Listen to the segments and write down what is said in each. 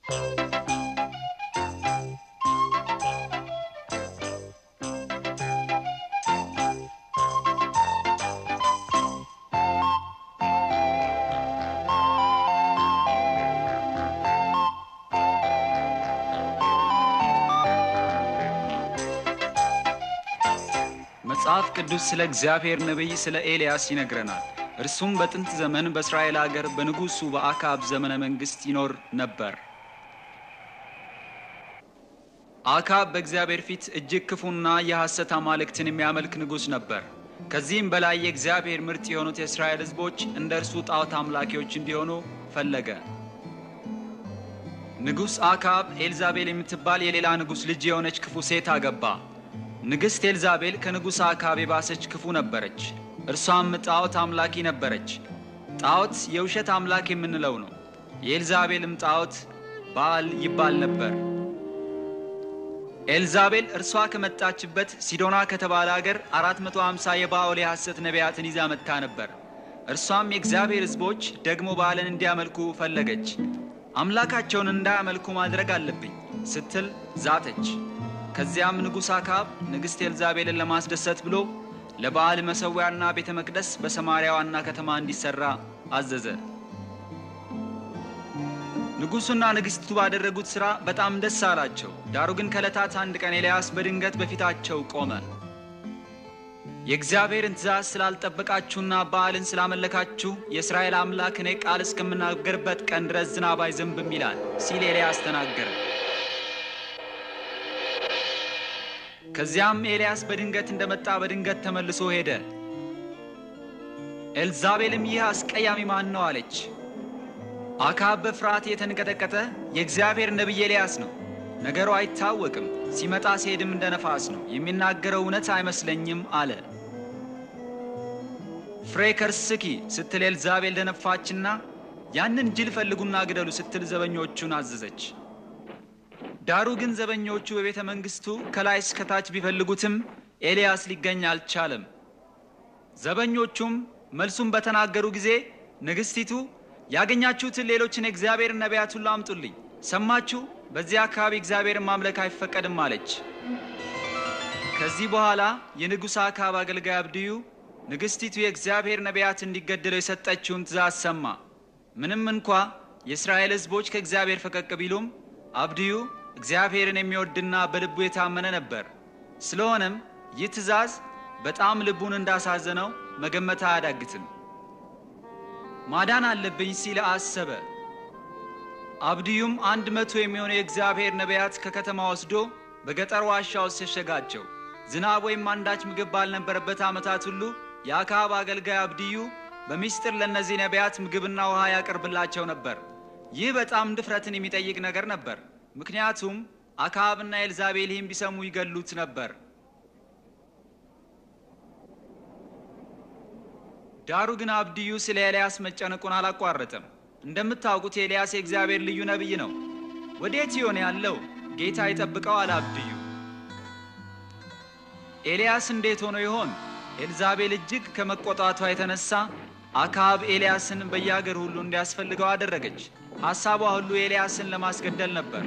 መጽሐፍ ቅዱስ ስለ እግዚአብሔር ነብይ ስለ ኤልያስ ይነግረናል። እርሱም በጥንት ዘመን በእስራኤል ሀገር በንጉሱ በአካብ ዘመነ መንግስት ይኖር ነበር። አካብ በእግዚአብሔር ፊት እጅግ ክፉና የሐሰት አማልክትን የሚያመልክ ንጉስ ነበር። ከዚህም በላይ የእግዚአብሔር ምርጥ የሆኑት የእስራኤል ሕዝቦች እንደርሱ ጣዖት አምላኪዎች እንዲሆኑ ፈለገ። ንጉስ አካብ ኤልዛቤል የምትባል የሌላ ንጉስ ልጅ የሆነች ክፉ ሴት አገባ። ንግስት ኤልዛቤል ከንጉስ አካብ የባሰች ክፉ ነበረች። እርሷም ጣዖት አምላኪ ነበረች። ጣዖት የውሸት አምላክ የምንለው ነው። የኤልዛቤልም ጣዖት ባል ይባል ነበር። ኤልዛቤል እርሷ ከመጣችበት ሲዶና ከተባለ ሀገር 450 የባል የሐሰት ነቢያትን ይዛ መጣ ነበር። እርሷም የእግዚአብሔር ሕዝቦች ደግሞ ባልን እንዲያመልኩ ፈለገች። አምላካቸውን እንዳያመልኩ ማድረግ አለብኝ ስትል ዛተች። ከዚያም ንጉስ አካብ ንግስት ኤልዛቤልን ለማስደሰት ብሎ ለባል መሰዊያና ቤተ መቅደስ በሰማርያ ዋና ከተማ እንዲሰራ አዘዘ። ንጉሱና ንግስቱ ባደረጉት ሥራ በጣም ደስ አላቸው። ዳሩ ግን ከዕለታት አንድ ቀን ኤልያስ በድንገት በፊታቸው ቆመ። የእግዚአብሔርን ትእዛዝ ስላልጠበቃችሁና ባልን ስላመለካችሁ የእስራኤል አምላክ እኔ ቃል እስከምናገርበት ቀን ድረስ ዝናብ አይዘንብም ይላል ሲል ኤልያስ ተናገረ። ከዚያም ኤልያስ በድንገት እንደመጣ በድንገት ተመልሶ ሄደ። ኤልዛቤልም ይህ አስቀያሚ ማን ነው አለች። አካብ በፍርሃት የተንቀጠቀጠ የእግዚአብሔር ነብይ ኤልያስ ነው፣ ነገሩ አይታወቅም፣ ሲመጣ ሲሄድም እንደ ነፋስ ነው፣ የሚናገረው እውነት አይመስለኝም አለ። ፍሬከርስኪ ስትል ኤልዛቤል ደነፋችና ያንን ጅል ፈልጉና ግደሉ ስትል ዘበኞቹን አዘዘች። ዳሩ ግን ዘበኞቹ በቤተ መንግስቱ ከላይ እስከ ታች ቢፈልጉትም ኤልያስ ሊገኝ አልቻለም። ዘበኞቹም መልሱን በተናገሩ ጊዜ ንግስቲቱ ያገኛችሁትን ሌሎችን የእግዚአብሔር ነቢያት ሁሉ አምጡልኝ፣ ሰማችሁ? በዚያ አካባቢ እግዚአብሔርን ማምለክ አይፈቀድም አለች። ከዚህ በኋላ የንጉስ አካብ አገልጋይ አብድዩ ንግስቲቱ የእግዚአብሔር ነቢያት እንዲገደሉ የሰጠችውን ትእዛዝ ሰማ። ምንም እንኳ የእስራኤል ሕዝቦች ከእግዚአብሔር ፈቀቅ ቢሉም አብድዩ እግዚአብሔርን የሚወድና በልቡ የታመነ ነበር። ስለሆነም ይህ ትእዛዝ በጣም ልቡን እንዳሳዘነው መገመት አያዳግትም። ማዳን አለብኝ ሲል አሰበ። አብድዩም 100 የሚሆኑ የእግዚአብሔር ነቢያት ከከተማ ወስዶ በገጠር ዋሻ ውስጥ ሸሸጋቸው። ዝናብ ወይም አንዳች ምግብ ባልነበረበት ዓመታት ሁሉ የአካብ አገልጋይ አብድዩ በሚስጥር ለነዚህ ነቢያት ምግብና ውሃ ያቀርብላቸው ነበር። ይህ በጣም ድፍረትን የሚጠይቅ ነገር ነበር። ምክንያቱም አካብና ኤልዛቤል ይህን ቢሰሙ ይገሉት ነበር። ዳሩ ግን አብድዩ ስለ ኤልያስ መጨነቁን አላቋረጠም። እንደምታውቁት ኤልያስ የእግዚአብሔር ልዩ ነብይ ነው። ወዴት ይሆን ያለው? ጌታ ይጠብቀው አለ አብድዩ። ኤልያስ እንዴት ሆኖ ይሆን? ኤልዛቤል እጅግ ከመቆጣቷ የተነሳ አካብ ኤልያስን በያገር ሁሉ እንዲያስፈልገው አደረገች። ሐሳቧ ሁሉ ኤልያስን ለማስገደል ነበር።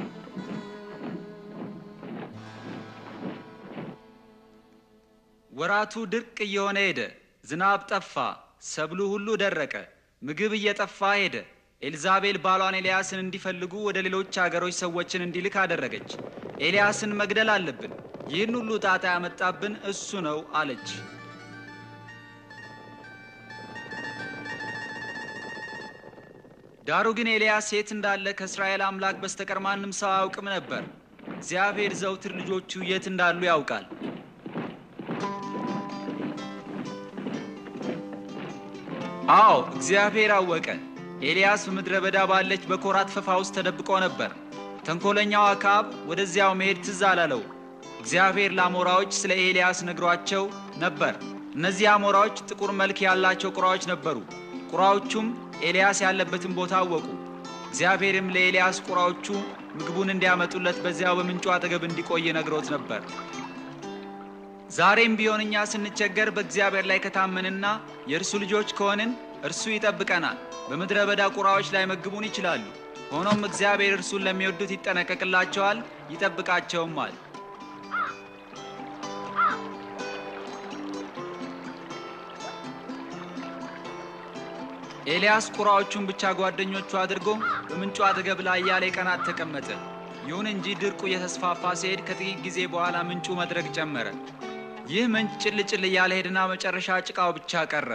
ወራቱ ድርቅ እየሆነ ሄደ። ዝናብ ጠፋ፣ ሰብሉ ሁሉ ደረቀ፣ ምግብ እየጠፋ ሄደ። ኤልዛቤል ባሏን ኤልያስን እንዲፈልጉ ወደ ሌሎች አገሮች ሰዎችን እንዲልክ አደረገች። ኤልያስን መግደል አለብን፣ ይህን ሁሉ ጣጣ ያመጣብን እሱ ነው አለች። ዳሩ ግን ኤልያስ የት እንዳለ ከእስራኤል አምላክ በስተቀር ማንም ሰው አያውቅም ነበር። እግዚአብሔር ዘውትር ልጆቹ የት እንዳሉ ያውቃል። አዎ እግዚአብሔር አወቀ። ኤልያስ በምድረ በዳ ባለች በኮራት ፈፋ ውስጥ ተደብቆ ነበር። ተንኮለኛው አካብ ወደዚያው መሄድ ትዝ አላለው። እግዚአብሔር ለአሞራዎች ስለ ኤልያስ ነግሯቸው ነበር። እነዚህ አሞራዎች ጥቁር መልክ ያላቸው ቁራዎች ነበሩ። ቁራዎቹም ኤልያስ ያለበትን ቦታ አወቁ። እግዚአብሔርም ለኤልያስ ቁራዎቹ ምግቡን እንዲያመጡለት በዚያው በምንጩ አጠገብ እንዲቆይ ነግሮት ነበር። ዛሬም ቢሆን እኛ ስንቸገር በእግዚአብሔር ላይ ከታመንና የእርሱ ልጆች ከሆንን እርሱ ይጠብቀናል። በምድረ በዳ ቁራዎች ላይ መግቡን ይችላሉ። ሆኖም እግዚአብሔር እርሱን ለሚወዱት ይጠነቀቅላቸዋል ይጠብቃቸውማል። ኤልያስ ቁራዎቹን ብቻ ጓደኞቹ አድርጎ በምንጩ አጠገብ ላይ ያለ ቀናት ተቀመጠ። ይሁን እንጂ ድርቁ የተስፋፋ ሲሄድ ከጥቂት ጊዜ በኋላ ምንጩ መድረቅ ጀመረ። ይህ ምንጭ ጭልጭል እያለ ሄድና መጨረሻ ጭቃው ብቻ ቀረ።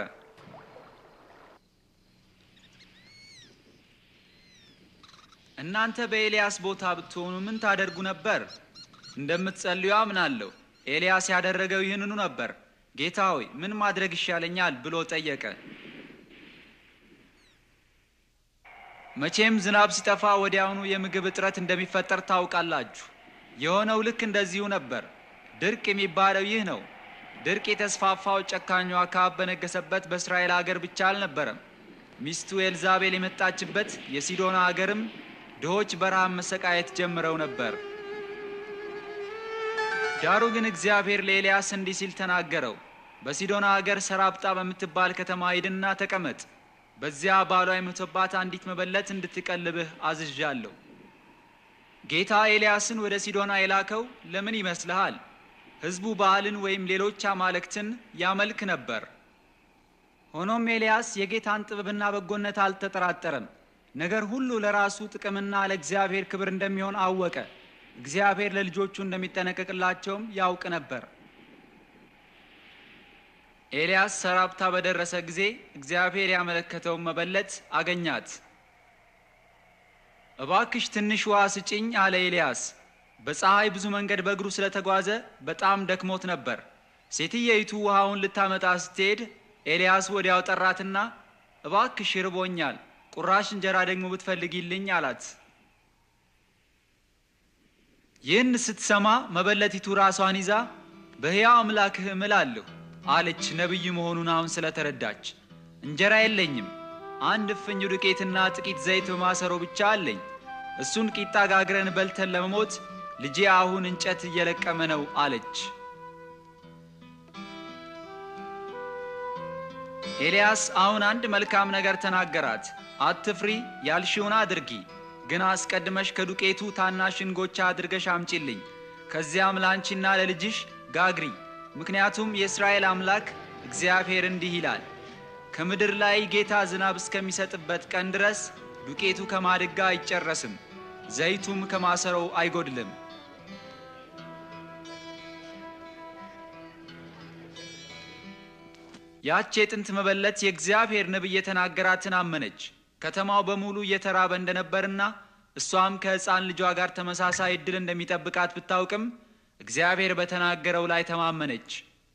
እናንተ በኤልያስ ቦታ ብትሆኑ ምን ታደርጉ ነበር? እንደምትጸልዩ አምናለሁ። ኤልያስ ያደረገው ይህንኑ ነበር። ጌታ ሆይ ምን ማድረግ ይሻለኛል ብሎ ጠየቀ። መቼም ዝናብ ሲጠፋ ወዲያውኑ የምግብ እጥረት እንደሚፈጠር ታውቃላችሁ። የሆነው ልክ እንደዚሁ ነበር። ድርቅ የሚባለው ይህ ነው። ድርቅ የተስፋፋው ጨካኙ አካብ በነገሰበት በእስራኤል ሀገር ብቻ አልነበረም። ሚስቱ ኤልዛቤል የመጣችበት የሲዶና ሀገርም ድሆች በረሃብ መሰቃየት ጀምረው ነበር። ዳሩ ግን እግዚአብሔር ለኤልያስ እንዲህ ሲል ተናገረው። በሲዶና ሀገር ሰራፕታ በምትባል ከተማ ሂድና ተቀመጥ። በዚያ ባሏ የሞተባት አንዲት መበለት እንድትቀልብህ አዝዣለሁ። ጌታ ኤልያስን ወደ ሲዶና የላከው ለምን ይመስልሃል? ሕዝቡ ባልን ወይም ሌሎች አማልክትን ያመልክ ነበር። ሆኖም ኤልያስ የጌታን ጥበብና በጎነት አልተጠራጠረም። ነገር ሁሉ ለራሱ ጥቅምና ለእግዚአብሔር ክብር እንደሚሆን አወቀ። እግዚአብሔር ለልጆቹ እንደሚጠነቀቅላቸውም ያውቅ ነበር። ኤልያስ ሰራፕታ በደረሰ ጊዜ እግዚአብሔር ያመለከተው መበለት አገኛት። እባክሽ ትንሽ ውሃ ስጪኝ አለ ኤልያስ። በፀሐይ ብዙ መንገድ በእግሩ ስለተጓዘ በጣም ደክሞት ነበር። ሴትየይቱ ውሃውን ልታመጣ ስትሄድ ኤልያስ ወዲያው ጠራትና እባክሽ ርቦኛል፣ ቁራሽ እንጀራ ደግሞ ብትፈልጊልኝ አላት። ይህን ስትሰማ መበለቲቱ ራሷን ይዛ በሕያው አምላክህ እምላለሁ አለች። ነብይ መሆኑን አሁን ስለተረዳች እንጀራ የለኝም፣ አንድ እፍኝ ዱቄትና ጥቂት ዘይት በማሰሮ ብቻ አለኝ። እሱን ቂጣ ጋግረን በልተን ለመሞት ልጄ አሁን እንጨት እየለቀመ ነው አለች። ኤልያስ አሁን አንድ መልካም ነገር ተናገራት። አትፍሪ፣ ያልሽውን አድርጊ፣ ግን አስቀድመሽ ከዱቄቱ ታናሽ እንጎቻ አድርገሽ አምጪልኝ። ከዚያም ላንቺና ለልጅሽ ጋግሪ። ምክንያቱም የእስራኤል አምላክ እግዚአብሔር እንዲህ ይላል፣ ከምድር ላይ ጌታ ዝናብ እስከሚሰጥበት ቀን ድረስ ዱቄቱ ከማድጋ አይጨረስም፣ ዘይቱም ከማሰሮው አይጎድልም። ያች የጥንት መበለት የእግዚአብሔር ነብይ የተናገራትን አመነች። ከተማው በሙሉ እየተራበ እንደነበርና እሷም ከሕፃን ልጇ ጋር ተመሳሳይ ዕድል እንደሚጠብቃት ብታውቅም እግዚአብሔር በተናገረው ላይ ተማመነች።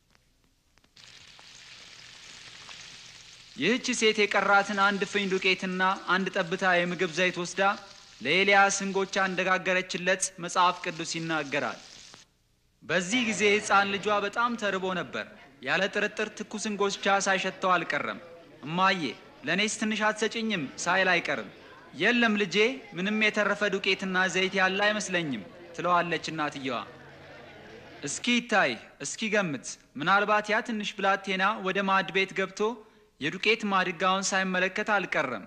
ይህች ሴት የቀራትን አንድ ፍኝ ዱቄትና አንድ ጠብታ የምግብ ዘይት ወስዳ ለኤልያስ እንጎቻ እንደጋገረችለት መጽሐፍ ቅዱስ ይናገራል። በዚህ ጊዜ ሕፃን ልጇ በጣም ተርቦ ነበር። ያለ ጥርጥር ትኩስ እንጎቻ ሳይሸተው አልቀረም። እማዬ ለኔስ ትንሽ አትሰጪኝም ሳይል አይቀርም። የለም ልጄ፣ ምንም የተረፈ ዱቄትና ዘይት ያለ አይመስለኝም ትለዋለች እናትየዋ። እስኪ ይታይ፣ እስኪ ገምት፣ ምናልባት ያ ትንሽ ብላቴና ወደ ማዕድ ቤት ገብቶ የዱቄት ማድጋውን ሳይመለከት አልቀረም።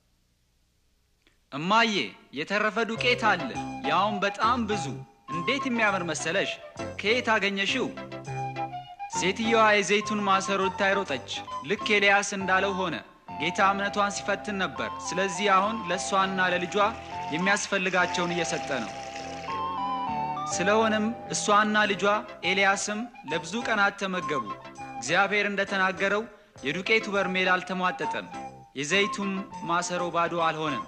እማዬ የተረፈ ዱቄት አለ፣ ያውም በጣም ብዙ። እንዴት የሚያምር መሰለሽ! ከየት አገኘሽው? ሴትየዋ የዘይቱን ማሰሮ ልታይ ሮጠች። ልክ ኤልያስ እንዳለው ሆነ። ጌታ እምነቷን ሲፈትን ነበር። ስለዚህ አሁን ለእሷና ለልጇ የሚያስፈልጋቸውን እየሰጠ ነው። ስለሆነም እሷና ልጇ ኤልያስም ለብዙ ቀናት ተመገቡ። እግዚአብሔር እንደተናገረው የዱቄቱ በርሜል አልተሟጠጠም፣ የዘይቱም ማሰሮ ባዶ አልሆነም።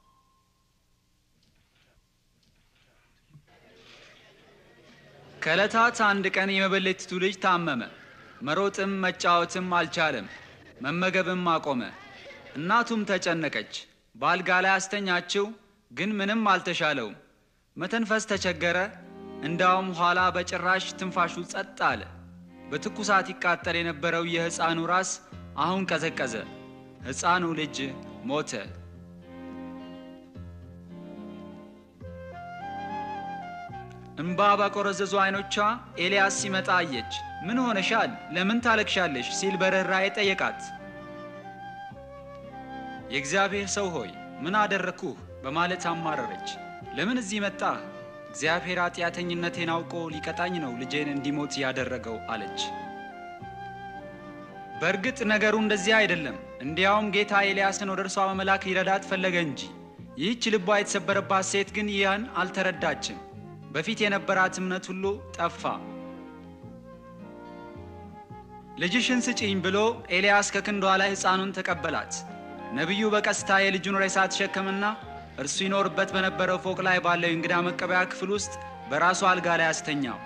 ከዕለታት አንድ ቀን የመበለቲቱ ልጅ ታመመ። መሮጥም መጫወትም አልቻለም፣ መመገብም አቆመ። እናቱም ተጨነቀች። በአልጋ ላይ አስተኛችው፣ ግን ምንም አልተሻለውም። መተንፈስ ተቸገረ። እንዳውም ኋላ በጭራሽ ትንፋሹ ጸጥ አለ። በትኩሳት ይቃጠል የነበረው የሕፃኑ ራስ አሁን ቀዘቀዘ። ሕፃኑ ልጅ ሞተ። እንባ ባቆረዘዙ አይኖቿ ኤልያስ ሲመጣ አየች። ምን ሆነሻል? ለምን ታለቅሻለሽ? ሲል በርህራሄ ጠየቃት። የእግዚአብሔር ሰው ሆይ ምን አደረኩህ? በማለት አማረረች። ለምን እዚህ መጣ? እግዚአብሔር ኃጢአተኝነቴን አውቆ ሊቀጣኝ ነው ልጄን እንዲሞት ያደረገው አለች። በእርግጥ ነገሩ እንደዚህ አይደለም። እንዲያውም ጌታ ኤልያስን ወደ እርሷ በመላክ ሊረዳት ፈለገ እንጂ። ይህች ልቧ የተሰበረባት ሴት ግን ያን አልተረዳችም። በፊት የነበራት እምነት ሁሉ ጠፋ። ልጅሽን ስጪኝ ብሎ ኤልያስ ከክንዷ ላይ ሕፃኑን ተቀበላት። ነቢዩ በቀስታ የልጁን ሬሳ ተሸከመና እርሱ ይኖርበት በነበረው ፎቅ ላይ ባለው እንግዳ መቀበያ ክፍል ውስጥ በራሱ አልጋ ላይ አስተኛው።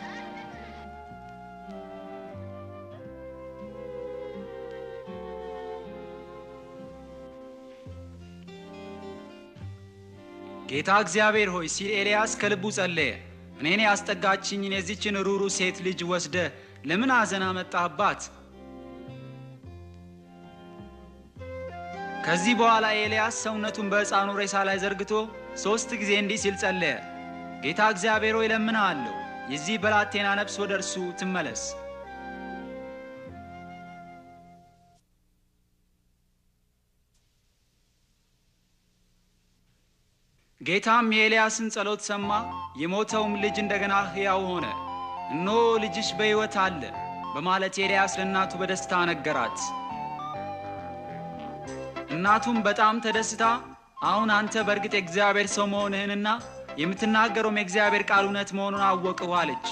ጌታ እግዚአብሔር ሆይ ሲል ኤልያስ ከልቡ ጸለየ። እኔን ያስጠጋችኝን የዚችን ሩሩ ሴት ልጅ ወስደ ለምን አዘና መጣህባት? ከዚህ በኋላ ኤልያስ ሰውነቱን በሕፃኑ ሬሳ ላይ ዘርግቶ 3 ጊዜ እንዲህ ሲል ጸለየ። ጌታ እግዚአብሔር ሆይ ለምንሃለሁ፣ የዚህ ብላቴና ነፍስ ወደ እርሱ ትመለስ። ጌታም የኤልያስን ጸሎት ሰማ። የሞተውም ልጅ እንደገና ሕያው ሆነ። እነሆ ልጅሽ በሕይወት አለ በማለት ኤልያስ ለእናቱ በደስታ ነገራት። እናቱም በጣም ተደስታ አሁን አንተ በእርግጥ የእግዚአብሔር ሰው መሆንህንና የምትናገረውም የእግዚአብሔር ቃል እውነት መሆኑን አወቅሁ አለች።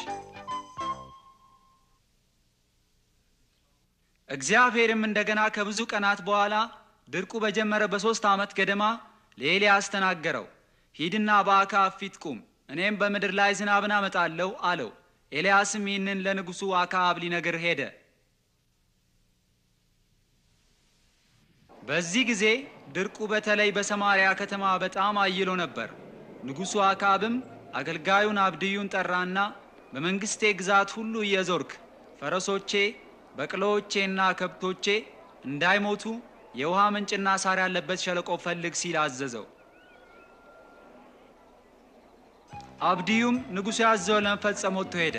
እግዚአብሔርም እንደገና ከብዙ ቀናት በኋላ ድርቁ በጀመረ በ3 ዓመት ገደማ ለኤልያስ ተናገረው። ሂድና በአክዓብ ፊት ቁም፣ እኔም በምድር ላይ ዝናብን አመጣለሁ አለው። ኤልያስም ይህንን ለንጉሡ አክዓብ ሊነግር ሄደ። በዚህ ጊዜ ድርቁ በተለይ በሰማርያ ከተማ በጣም አይሎ ነበር። ንጉሡ አክዓብም አገልጋዩን አብድዩን ጠራና በመንግስቴ ግዛት ሁሉ እየዞርክ ፈረሶቼ፣ በቅሎቼና ከብቶቼ እንዳይሞቱ የውሃ ምንጭና ሳር ያለበት ሸለቆ ፈልግ ሲል አዘዘው። አብድዩም ንጉሡ ያዘዘውን ለመፈጸም ወጥቶ ሄደ።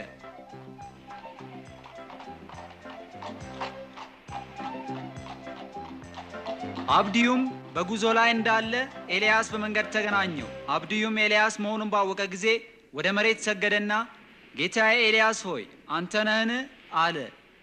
አብድዩም በጉዞ ላይ እንዳለ ኤልያስ በመንገድ ተገናኘው። አብድዩም ኤልያስ መሆኑን ባወቀ ጊዜ ወደ መሬት ሰገደና ጌታዬ ኤልያስ ሆይ አንተ ነህን? አለ።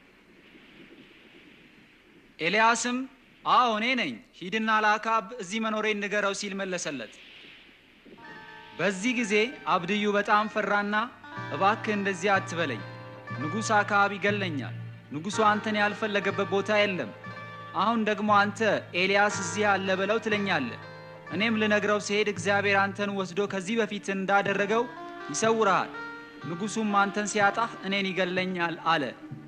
ኤልያስም አዎ እኔ ነኝ፣ ሂድና ለአክዓብ እዚህ መኖሬን ንገረው ሲል መለሰለት። በዚህ ጊዜ አብድዩ በጣም ፈራና እባክህ እንደዚህ አትበለኝ፣ ንጉሥ አክዓብ ይገለኛል። ንጉሡ አንተን ያልፈለገበት ቦታ የለም። አሁን ደግሞ አንተ ኤልያስ እዚህ አለ በለው ትለኛለህ። እኔም ልነግረው ሲሄድ እግዚአብሔር አንተን ወስዶ ከዚህ በፊት እንዳደረገው ይሰውርሃል። ንጉሡም አንተን ሲያጣህ እኔን ይገለኛል አለ።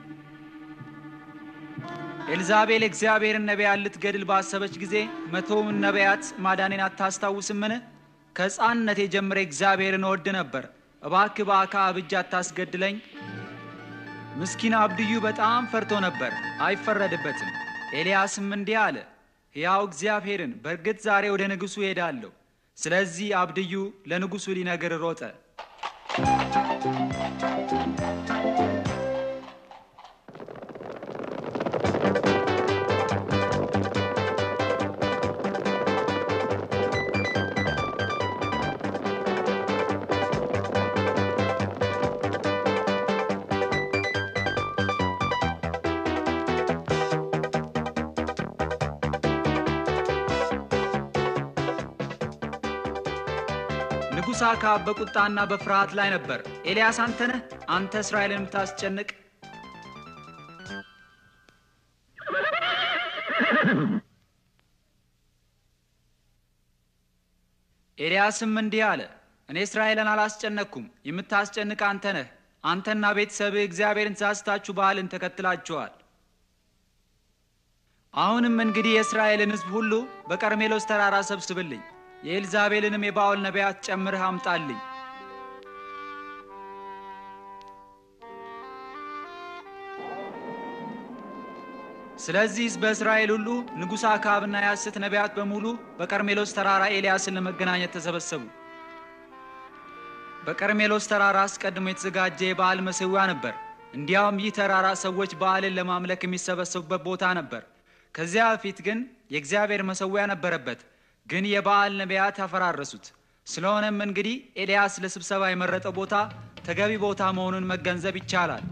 ኤልዛቤል እግዚአብሔርን ነቢያት ልትገድል ባሰበች ጊዜ 100 ነቢያት ማዳኔን አታስታውስምን? ከሕፃንነቴ ጀምሬ እግዚአብሔርን እወድ ነበር፣ እባክህ በአክዓብ እጅ አታስገድለኝ። ምስኪን አብድዩ በጣም ፈርቶ ነበር፣ አይፈረድበትም። ኤልያስም እንዲህ አለ፣ ሕያው እግዚአብሔርን በእርግጥ ዛሬ ወደ ንጉሡ ሄዳለሁ። ስለዚህ አብድዩ ለንጉሡ ሊነግር ሮጠ። ንጉሥ አክዓብ በቁጣና በፍርሃት ላይ ነበር። ኤልያስ አንተ ነህ? አንተ እስራኤልን የምታስጨንቅ? ኤልያስም እንዲህ አለ፣ እኔ እስራኤልን አላስጨነቅኩም፣ የምታስጨንቅ አንተ ነህ። አንተና ቤተሰብህ እግዚአብሔርን ሳስታችሁ በዓልን ተከትላችኋል። አሁንም እንግዲህ የእስራኤልን ሕዝብ ሁሉ በቀርሜሎስ ተራራ ሰብስብልኝ፣ የኤልዛቤልንም የባኦል ነቢያት ጨምረህ አምጣልኝ። ስለዚህ በእስራኤል ሁሉ ንጉሥ አክዓብና የሐሰት ነቢያት በሙሉ በቀርሜሎስ ተራራ ኤልያስን ለመገናኘት ተሰበሰቡ። በቀርሜሎስ ተራራ አስቀድሞ የተዘጋጀ የበዓል መሠዊያ ነበር። እንዲያውም ይህ ተራራ ሰዎች በዓልን ለማምለክ የሚሰበሰቡበት ቦታ ነበር። ከዚያ በፊት ግን የእግዚአብሔር መሠዊያ ነበረበት። ግን የበዓል ነቢያት አፈራረሱት። ስለሆነም እንግዲህ ኤልያስ ለስብሰባ የመረጠው ቦታ ተገቢ ቦታ መሆኑን መገንዘብ ይቻላል።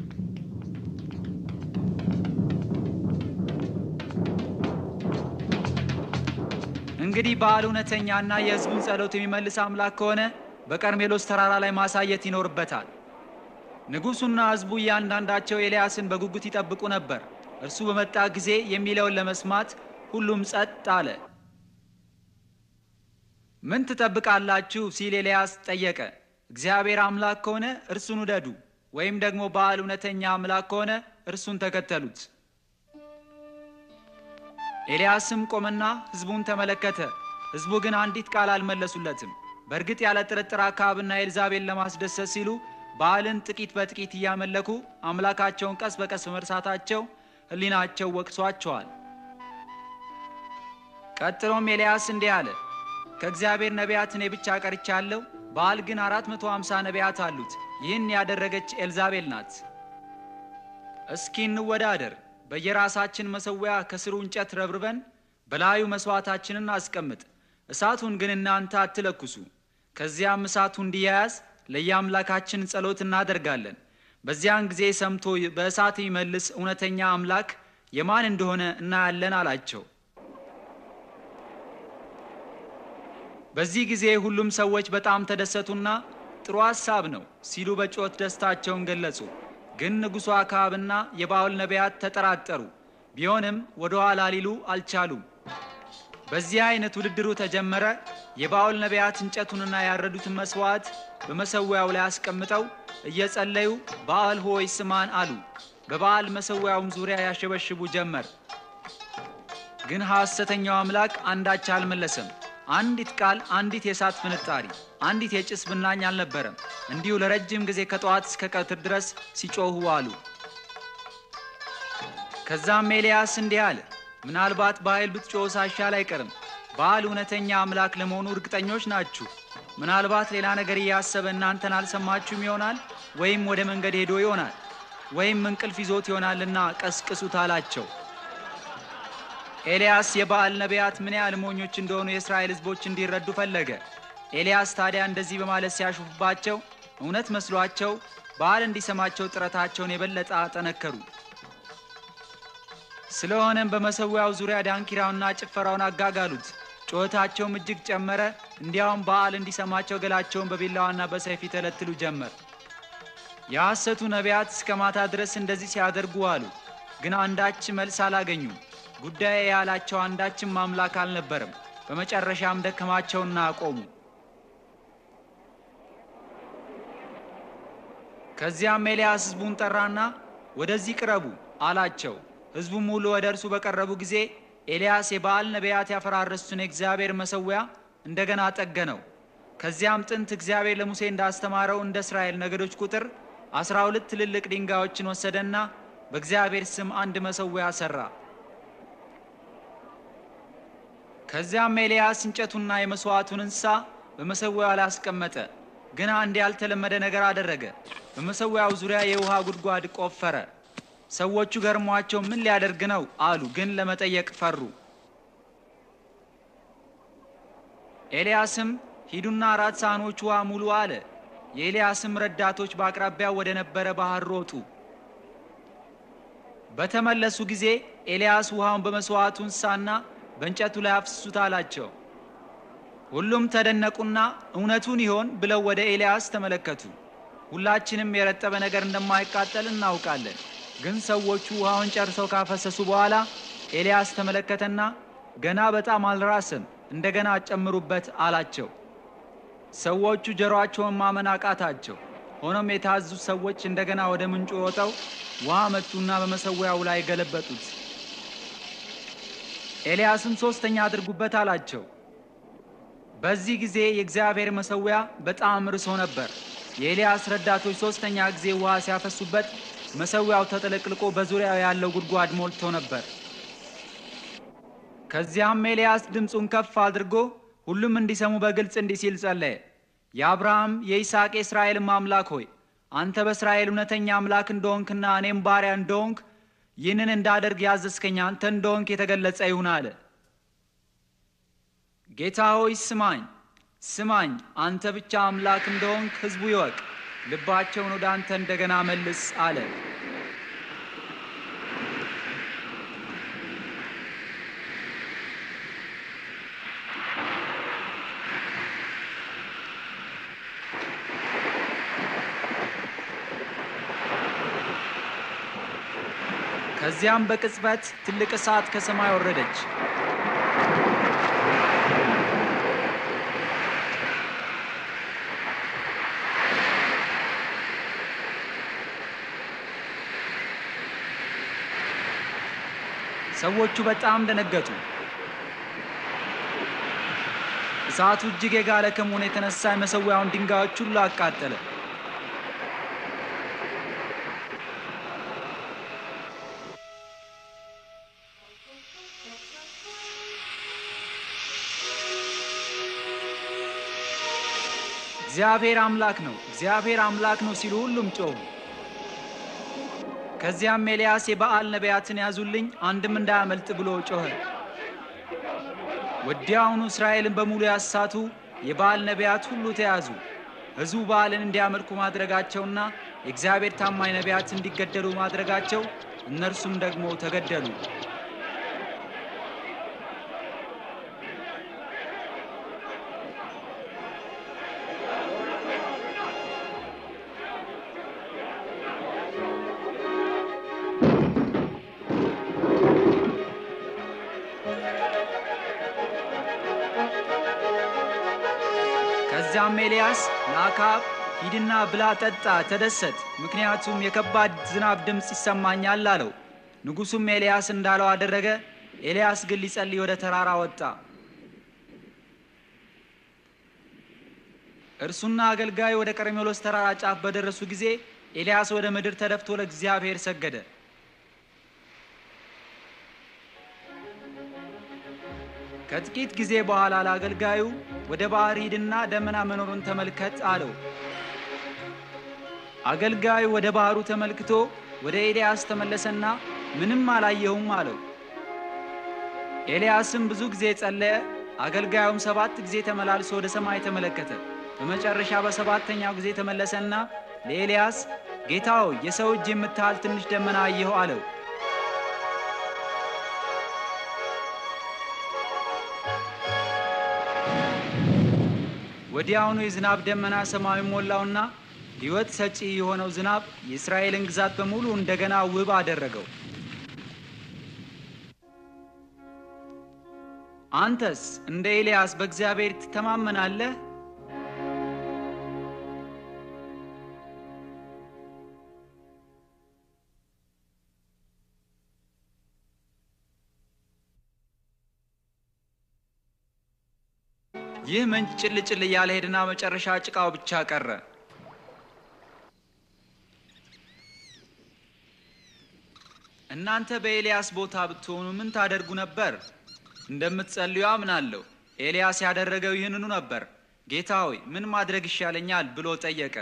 እንግዲህ በዓል እውነተኛና የሕዝቡን ጸሎት የሚመልስ አምላክ ከሆነ በቀርሜሎስ ተራራ ላይ ማሳየት ይኖርበታል። ንጉሡና ሕዝቡ እያንዳንዳቸው ኤልያስን በጉጉት ይጠብቁ ነበር። እርሱ በመጣ ጊዜ የሚለውን ለመስማት ሁሉም ጸጥ አለ። ምን ትጠብቃላችሁ ሲል ኤልያስ ጠየቀ። እግዚአብሔር አምላክ ከሆነ እርሱን ውደዱ፣ ወይም ደግሞ በዓል እውነተኛ አምላክ ከሆነ እርሱን ተከተሉት። ኤልያስም ቆመና ሕዝቡን ተመለከተ። ሕዝቡ ግን አንዲት ቃል አልመለሱለትም። በእርግጥ ያለ ጥርጥር አክዓብና ኤልዛቤል ለማስደሰት ሲሉ በዓልን ጥቂት በጥቂት እያመለኩ አምላካቸውን ቀስ በቀስ በመርሳታቸው ሕሊናቸው ወቅሷቸዋል። ቀጥሎም ኤልያስ እንዲህ አለ፣ ከእግዚአብሔር ነቢያት እኔ ብቻ ቀርቻለሁ። በዓል ግን 450 ነቢያት አሉት። ይህን ያደረገች ኤልዛቤል ናት። እስኪ እንወዳደር። በየራሳችን መሠዊያ ከስሩ እንጨት ረብርበን በላዩ መስዋዕታችንን አስቀምጥ። እሳቱን ግን እናንተ አትለኩሱ። ከዚያም እሳቱ እንዲያያዝ ለየአምላካችን ጸሎት እናደርጋለን። በዚያን ጊዜ ሰምቶ በእሳት የሚመልስ እውነተኛ አምላክ የማን እንደሆነ እናያለን አላቸው። በዚህ ጊዜ ሁሉም ሰዎች በጣም ተደሰቱና ጥሩ ሐሳብ ነው ሲሉ በጩኸት ደስታቸውን ገለጹ። ግን ንጉሡ አክዓብና የበዓል ነቢያት ተጠራጠሩ። ቢሆንም ወደ ኋላ ሊሉ አልቻሉም። በዚህ አይነት ውድድሩ ተጀመረ። የበዓል ነቢያት እንጨቱንና ያረዱትን መስዋዕት በመሠዊያው ላይ አስቀምጠው እየጸለዩ በዓል ሆይ ስማን አሉ። በበዓል መሠዊያውም ዙሪያ ያሸበሽቡ ጀመር። ግን ሐሰተኛው አምላክ አንዳች አልመለሰም። አንዲት ቃል፣ አንዲት የእሳት ፍንጣሪ፣ አንዲት የጭስ ብናኝ አልነበረም። እንዲሁ ለረጅም ጊዜ ከጠዋት እስከ ቀትር ድረስ ሲጮሁ አሉ። ከዛም ኤልያስ እንዲህ አለ፣ ምናልባት በኃይል ብትጮሁ ሳይሻል አይቀርም። በዓል እውነተኛ አምላክ ለመሆኑ እርግጠኞች ናችሁ? ምናልባት ሌላ ነገር እያሰበ እናንተን አልሰማችሁም ይሆናል፣ ወይም ወደ መንገድ ሄዶ ይሆናል፣ ወይም እንቅልፍ ይዞት ይሆናልና ቀስቅሱት አላቸው። ኤልያስ የበዓል ነቢያት ምን ያህል ሞኞች እንደሆኑ የእስራኤል ሕዝቦች እንዲረዱ ፈለገ። ኤልያስ ታዲያ እንደዚህ በማለት ሲያሹፍባቸው እውነት መስሏቸው በዓል እንዲሰማቸው ጥረታቸውን የበለጠ አጠነከሩ። ስለሆነም በመሠዊያው ዙሪያ ዳንኪራውና ጭፈራውን አጋጋሉት። ጩኸታቸውም እጅግ ጨመረ። እንዲያውም በዓል እንዲሰማቸው ገላቸውን በቢላዋና በሰይፍ ይተለትሉ ጀመር። የሐሰቱ ነቢያት እስከ ማታ ድረስ እንደዚህ ሲያደርጉ አሉ። ግን አንዳች መልስ አላገኙም። ጉዳይ ያላቸው አንዳችም አምላክ አልነበረም። በመጨረሻም ደከማቸውና አቆሙ። ከዚያም ኤልያስ ሕዝቡን ጠራና ወደዚህ ቅረቡ አላቸው። ሕዝቡም ሁሉ ወደ እርሱ በቀረቡ ጊዜ ኤልያስ የበዓል ነቢያት ያፈራረሱትን የእግዚአብሔር መሠዊያ እንደገና ጠገነው። ከዚያም ጥንት እግዚአብሔር ለሙሴ እንዳስተማረው እንደ እስራኤል ነገዶች ቁጥር 12 ትልልቅ ድንጋዮችን ወሰደና በእግዚአብሔር ስም አንድ መሠዊያ ሠራ። ከዚያም ኤልያስ እንጨቱና የመስዋዕቱን እንስሳ በመሠዊያው ላይ አስቀመጠ። ግን አንድ ያልተለመደ ነገር አደረገ። በመሠዊያው ዙሪያ የውሃ ጉድጓድ ቆፈረ። ሰዎቹ ገርሟቸው ምን ሊያደርግ ነው አሉ፣ ግን ለመጠየቅ ፈሩ። ኤልያስም ሂዱና 4 ሳህኖች ውሃ ሙሉ አለ። የኤልያስም ረዳቶች በአቅራቢያው ወደ ነበረ ባህር ሮጡ። በተመለሱ ጊዜ ኤልያስ ውሃውን በመስዋዕቱ እንስሳና በእንጨቱ ላይ አፍስሱት አላቸው። ሁሉም ተደነቁና እውነቱን ይሆን ብለው ወደ ኤልያስ ተመለከቱ። ሁላችንም የረጠበ ነገር እንደማይቃጠል እናውቃለን። ግን ሰዎቹ ውሃውን ጨርሰው ካፈሰሱ በኋላ ኤልያስ ተመለከተና ገና በጣም አልራሰም፣ እንደገና ጨምሩበት አላቸው። ሰዎቹ ጆሮአቸውን ማመን አቃታቸው። ሆኖም የታዘዙት ሰዎች እንደገና ወደ ምንጩ ወጥተው ውሃ መጡና በመሠዊያው ላይ ገለበጡት። ኤልያስም 3ኛ አድርጉበት አላቸው። በዚህ ጊዜ የእግዚአብሔር መሠዊያ በጣም ርሶ ነበር። የኤልያስ ረዳቶች 3ኛ ጊዜ ውሃ ሲያፈሱበት መሠዊያው ተጠለቅልቆ በዙሪያው ያለው ጉድጓድ ሞልቶ ነበር። ከዚያም ኤልያስ ድምፁን ከፍ አድርጎ ሁሉም እንዲሰሙ በግልጽ እንዲህ ሲል ጸለየ። የአብርሃም የይስሐቅ የእስራኤልም አምላክ ሆይ አንተ በእስራኤል እውነተኛ አምላክ እንደሆንክና እኔም ባሪያ እንደሆንክ ይህንን እንዳደርግ ያዘዝከኝ አንተ እንደሆንክ የተገለጸ ይሁን አለ። ጌታ ሆይ ስማኝ ስማኝ አንተ ብቻ አምላክ እንደሆንክ ሕዝቡ ይወቅ ልባቸውን ወደ አንተ እንደገና መልስ አለ ከዚያም በቅጽበት ትልቅ እሳት ከሰማይ ወረደች ሰዎቹ በጣም ደነገጡ እሳቱ እጅግ የጋለ ከመሆኑ የተነሳ የመሠዊያውን ድንጋዮች ሁሉ አቃጠለ እግዚአብሔር አምላክ ነው ሲሉ ሁሉም ጮሁ ከዚያም ኤልያስ የበዓል ነቢያትን ያዙልኝ አንድም እንዳያመልጥ ብሎ ጮኸ ወዲያውኑ እስራኤልን በሙሉ ያሳቱ የበዓል ነቢያት ሁሉ ተያዙ ሕዝቡ በዓልን እንዲያመልኩ ማድረጋቸውና የእግዚአብሔር ታማኝ ነቢያት እንዲገደሉ ማድረጋቸው እነርሱም ደግሞ ተገደሉ ከዚያም ኤልያስ ለአክዓብ ሂድና ብላ ጠጣ ተደሰት ምክንያቱም የከባድ ዝናብ ድምጽ ይሰማኛል አለው ንጉሡም ኤልያስ እንዳለው አደረገ ኤልያስ ግን ሊጸልይ ወደ ተራራ ወጣ እርሱና አገልጋዩ ወደ ቀርሜሎስ ተራራ ጫፍ በደረሱ ጊዜ ኤልያስ ወደ ምድር ተደፍቶ ለእግዚአብሔር ሰገደ ከጥቂት ጊዜ በኋላ ለአገልጋዩ ወደ ባህር ሂድና ደመና መኖሩን ተመልከት አለው አገልጋዩ ወደ ባህሩ ተመልክቶ ወደ ኤልያስ ተመለሰና ምንም አላየሁም አለው ኤልያስም ብዙ ጊዜ ጸለየ አገልጋዩም 7 ጊዜ ተመላልሶ ወደ ሰማይ ተመለከተ በመጨረሻ በሰባተኛው ጊዜ ተመለሰና ለኤልያስ ጌታው የሰው እጅ የምታህል ትንሽ ደመና አየሁ አለው ወዲያውኑ የዝናብ ደመና ሰማዩን ሞላውና ሕይወት ሰጪ የሆነው ዝናብ የእስራኤልን ግዛት በሙሉ እንደገና ውብ አደረገው አንተስ እንደ ኤልያስ በእግዚአብሔር ትተማመናለህ ይህ ምንጭ ጭልጭል እያለ ሄድና መጨረሻ ጭቃው ብቻ ቀረ እናንተ በኤልያስ ቦታ ብትሆኑ ምን ታደርጉ ነበር እንደምትጸልዩ አምናለሁ ኤልያስ ያደረገው ይህንኑ ነበር ጌታ ሆይ ምን ማድረግ ይሻለኛል ብሎ ጠየቀ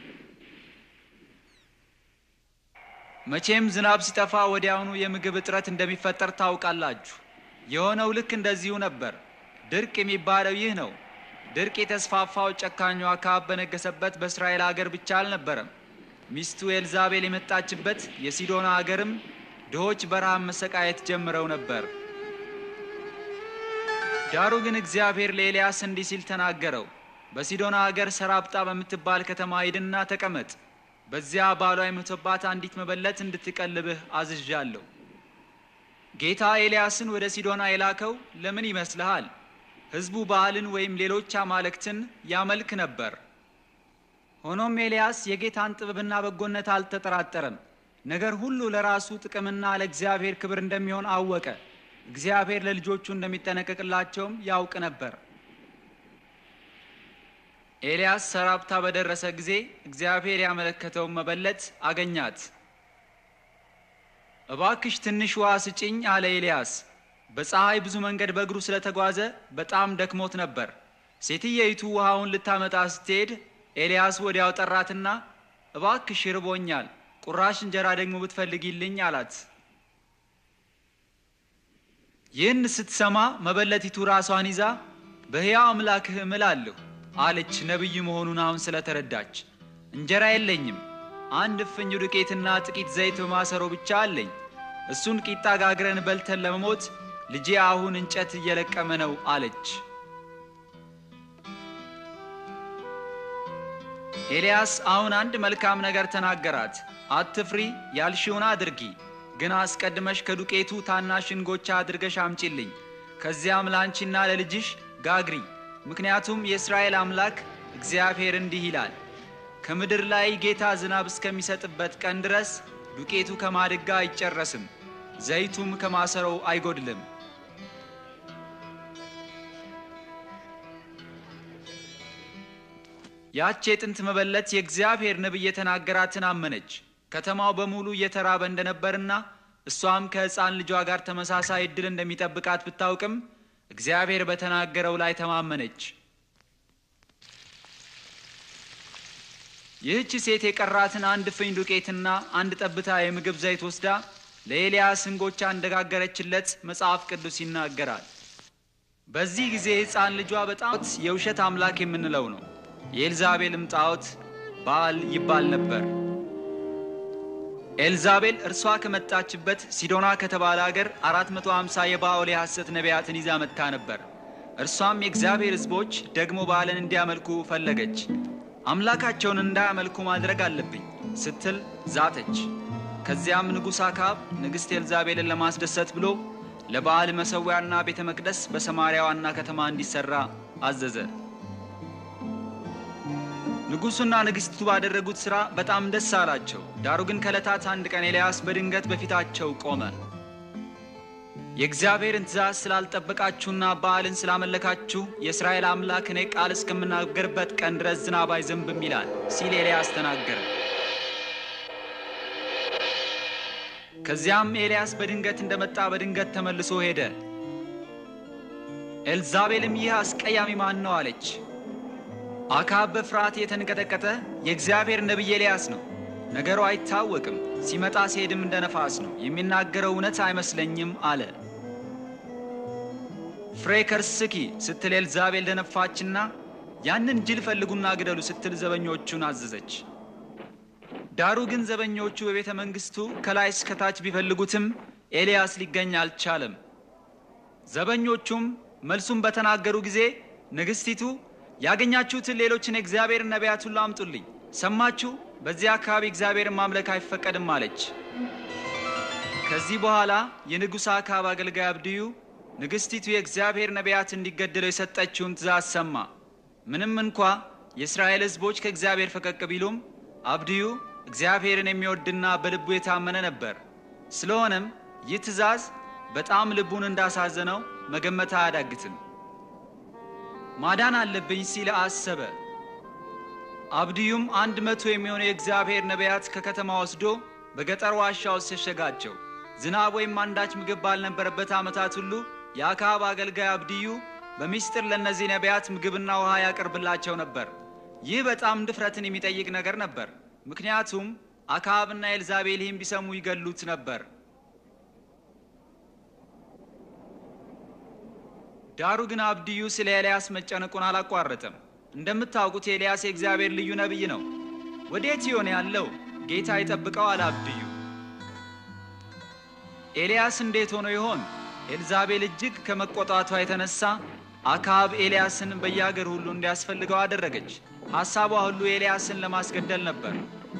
መቼም ዝናብ ሲጠፋ ወዲያውኑ የምግብ እጥረት እንደሚፈጠር ታውቃላችሁ የሆነው ልክ እንደዚሁ ነበር ድርቅ የሚባለው ይህ ነው ድርቅ የተስፋፋው ጨካኙ አክዓብ በነገሰበት በእስራኤል ሀገር ብቻ አልነበረም ሚስቱ ኤልዛቤል የመጣችበት የሲዶና ሀገርም ድሆች በረሃብ መሰቃየት ጀምረው ነበር ዳሩ ግን እግዚአብሔር ለኤልያስ እንዲህ ሲል ተናገረው በሲዶና ሀገር ሰራፕታ በምትባል ከተማ ሂድና ተቀመጥ በዚያ ባሏ የሞተባት አንዲት መበለት እንድትቀልብህ አዝዣለሁ ጌታ ኤልያስን ወደ ሲዶና የላከው ለምን ይመስልሃል ሕዝቡ በዓልን ወይም ሌሎች አማልክትን ያመልክ ነበር ሆኖም ኤልያስ የጌታን ጥበብና በጎነት አልተጠራጠረም ነገር ሁሉ ለራሱ ጥቅምና ለእግዚአብሔር ክብር እንደሚሆን አወቀ እግዚአብሔር ለልጆቹ እንደሚጠነቀቅላቸውም ያውቅ ነበር ኤልያስ ሰራፕታ በደረሰ ጊዜ እግዚአብሔር ያመለከተውን መበለት አገኛት እባክሽ ትንሽ ውሃ ስጪኝ አለ ኤልያስ በፀሐይ ብዙ መንገድ በእግሩ ስለተጓዘ በጣም ደክሞት ነበር ሴትየይቱ ውሃውን ልታመጣ ስትሄድ ኤልያስ ወዲያው ጠራትና እባክሽ ርቦኛል ቁራሽ እንጀራ ደግሞ ብትፈልጊልኝ አላት ይህን ስትሰማ መበለቲቱ ራሷን ይዛ በሕያው አምላክህ እምላለሁ አለች። ነብይ መሆኑን አሁን ስለተረዳች እንጀራ የለኝም፣ አንድ እፍኝ ዱቄትና ጥቂት ዘይት በማሰሮ ብቻ አለኝ። እሱን ቂጣ ጋግረን በልተን ለመሞት ልጄ አሁን እንጨት እየለቀመ ነው አለች። ኤልያስ አሁን አንድ መልካም ነገር ተናገራት። አትፍሪ፣ ያልሽውን አድርጊ፣ ግን አስቀድመሽ ከዱቄቱ ታናሽ እንጎቻ አድርገሽ አምጪልኝ። ከዚያም ላንቺና ለልጅሽ ጋግሪ። ምክንያቱም የእስራኤል አምላክ እግዚአብሔር እንዲህ ይላል፣ ከምድር ላይ ጌታ ዝናብ እስከሚሰጥበት ቀን ድረስ ዱቄቱ ከማድጋ አይጨረስም፣ ዘይቱም ከማሰሮው አይጎድልም። ያች የጥንት መበለት የእግዚአብሔር ነብይ የተናገራትን አመነች። ከተማው በሙሉ እየተራበ እንደነበርና እሷም ከሕፃን ልጇ ጋር ተመሳሳይ ዕድል እንደሚጠብቃት ብታውቅም እግዚአብሔር በተናገረው ላይ ተማመነች። ይህች ሴት የቀራትን አንድ እፍኝ ዱቄትና አንድ ጠብታ የምግብ ዘይት ወስዳ ለኤልያስ እንጎቻ እንደጋገረችለት መጽሐፍ ቅዱስ ይናገራል። በዚህ ጊዜ ሕፃን ልጇ በጣም የውሸት አምላክ የምንለው ነው። የኤልዛቤልም ጣዖት ባል ይባል ነበር። ኤልዛቤል እርሷ ከመጣችበት ሲዶና ከተባለ ሀገር 450 የባኦል የሐሰት ነቢያትን ይዛ መጥታ ነበር። እርሷም የእግዚአብሔር ሕዝቦች ደግሞ ባልን እንዲያመልኩ ፈለገች። አምላካቸውን እንዳያመልኩ ማድረግ አለብኝ ስትል ዛተች። ከዚያም ንጉሥ አክዓብ ንግሥት ኤልዛቤልን ለማስደሰት ብሎ ለባል መሠዊያና ቤተ መቅደስ በሰማርያ ዋና ከተማ እንዲሠራ አዘዘ። ንጉሡና ንግሥቱ ባደረጉት ሥራ በጣም ደስ አላቸው። ዳሩ ግን ከዕለታት አንድ ቀን ኤልያስ በድንገት በፊታቸው ቆመ። የእግዚአብሔርን ትእዛዝ ስላልጠበቃችሁና በዓልን ስላመለካችሁ የእስራኤል አምላክ እኔ ቃል እስከምናገርበት ቀን ድረስ ዝናብ አይዘንብም ይላል ሲል ኤልያስ ተናገረ። ከዚያም ኤልያስ በድንገት እንደመጣ በድንገት ተመልሶ ሄደ። ኤልዛቤልም ይህ አስቀያሚ ማን ነው አለች። አክዓብ በፍርሃት የተንቀጠቀጠ የእግዚአብሔር ነብይ ኤልያስ ነው፣ ነገሩ አይታወቅም፣ ሲመጣ ሲሄድም እንደ ነፋስ ነው፣ የሚናገረው እውነት አይመስለኝም አለ። ፍሬ ከርስኪ ስትል ኤልዛቤል ደነፋችና ያንን ጅል ፈልጉና ግደሉ ስትል ዘበኞቹን አዘዘች። ዳሩ ግን ዘበኞቹ በቤተ መንግስቱ ከላይ እስከ ታች ቢፈልጉትም ኤልያስ ሊገኝ አልቻለም። ዘበኞቹም መልሱን በተናገሩ ጊዜ ንግስቲቱ ያገኛችሁትን ሌሎችን የእግዚአብሔር ነቢያት ሁሉ አምጡልኝ፣ ሰማችሁ? በዚያ አካባቢ እግዚአብሔርን ማምለክ አይፈቀድም አለች። ከዚህ በኋላ የንጉሥ አክዓብ አገልጋይ አብድዩ ንግስቲቱ የእግዚአብሔር ነቢያት እንዲገደሉ የሰጠችውን ትእዛዝ ሰማ። ምንም እንኳ የእስራኤል ሕዝቦች ከእግዚአብሔር ፈቀቅ ቢሉም አብድዩ እግዚአብሔርን የሚወድና በልቡ የታመነ ነበር። ስለሆነም ይህ ትእዛዝ በጣም ልቡን እንዳሳዘነው መገመት አያዳግትም። ማዳን አለብኝ ሲል አሰበ። አብድዩም 100 የሚሆኑ የእግዚአብሔር ነቢያት ከከተማ ወስዶ በገጠር ዋሻ ውስጥ ሸሸጋቸው። ዝናብ ወይም አንዳች ምግብ ባልነበረበት ዓመታት ሁሉ የአክዓብ አገልጋይ አብድዩ በሚስጥር ለእነዚህ ነቢያት ምግብና ውሃ ያቀርብላቸው ነበር። ይህ በጣም ድፍረትን የሚጠይቅ ነገር ነበር፣ ምክንያቱም አክዓብና ኤልዛቤል ይህን ቢሰሙ ይገሉት ነበር። ዳሩ ግን አብድዩ ስለ ኤልያስ መጨነቁን አላቋረጠም። እንደምታውቁት ኤልያስ የእግዚአብሔር ልዩ ነብይ ነው። ወዴት ይሆን ያለው? ጌታ ይጠብቀው አለ አብድዩ። ኤልያስ እንዴት ሆኖ ይሆን? ኤልዛቤል እጅግ ከመቆጣቷ የተነሳ አክዓብ ኤልያስን በየአገር ሁሉ እንዲያስፈልገው አደረገች። ሐሳቧ ሁሉ ኤልያስን ለማስገደል ነበር።